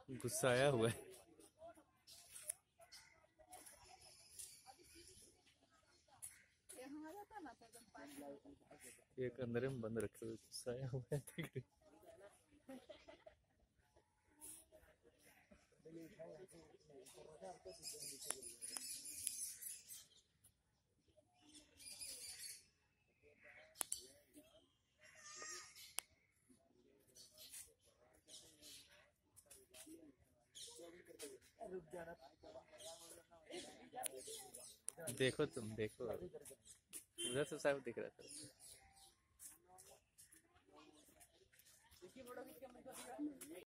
गुस्साया हुआ है। एक अंदर में बंद रखे हुए गुस्साया हुआ है, देख रही। देखो तुम देखो, उधर से साहब दिख रहा था।